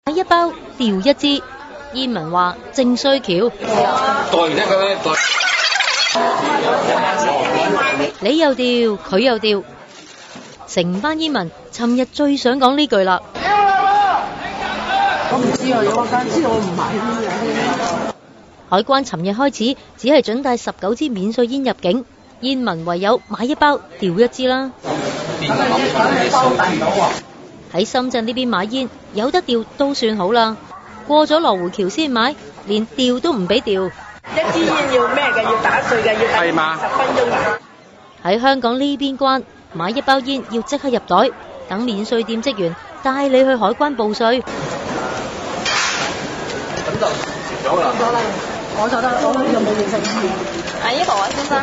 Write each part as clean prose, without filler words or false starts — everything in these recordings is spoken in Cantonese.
買一包掉一支，煙民話正需橋。你又掉，佢又掉，成班煙民尋日最想講呢句啦。 我唔知啊，我梗知道我唔買煙嘅。 海關尋日開始只係准帶19支免稅煙入境，煙民唯有買一包掉一支啦。喺深圳呢邊買煙有得掉都算好啦，過咗羅湖橋先買，連掉都唔俾掉。 一支煙要咩嘅？要打碎嘅，要等10分鐘。 喺香港呢邊關買一包煙要即刻入袋，等免稅店職員帶你去海關報稅。 咁就咗啦。我就得，我又冇認識。呢個啊，先生。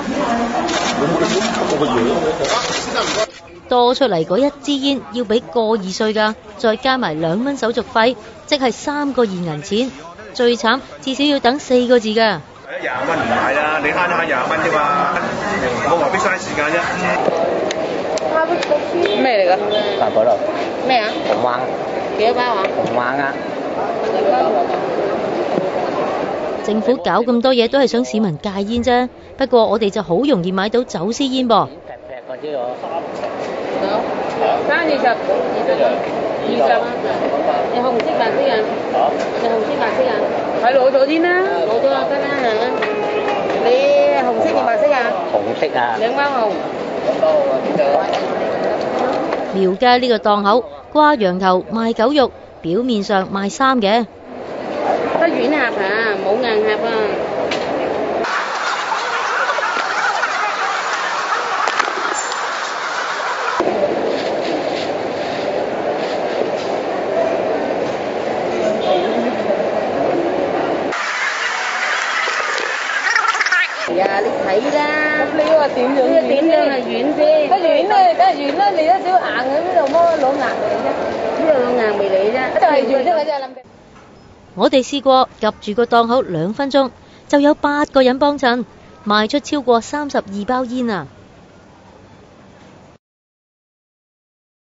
多出嚟嗰一支煙要俾1.2稅㗎，再加埋2蚊手續費，即係3個現銀錢。最慘至少要等4個字㗎。 20蚊唔買啦，你慳咗慳20蚊啫嘛，我何必嘥時間啫？ 咩嚟㗎？ 大寶路。 咩啊？ 紅灣。 幾多包啊？ 紅灣啊！ 政府搞咁多嘢都係想市民戒煙啫，不過我哋就好容易買到走私煙噃。 嗰啲我。 320蚊。你紅色白色啊？你紅色白色啊？係攞咗先啦，攞咗就得啦嚇。你紅色定白色啊？ 紅色啊。 兩包紅。 廟街呢個檔口掛羊頭賣狗肉，表面上賣衫嘅。 得軟盒啊，冇硬盒啊。係啊，你睇啦。咁你話點樣？點樣係軟啫？得軟啦，梗係軟啦，你都少硬嘅，邊度摸攞硬嚟啫？邊度攞硬嚟你啫？就係軟啫，我真係諗。 我哋試過夾住個檔口2分鐘，就有8個人幫襯，賣出超過32包煙啊！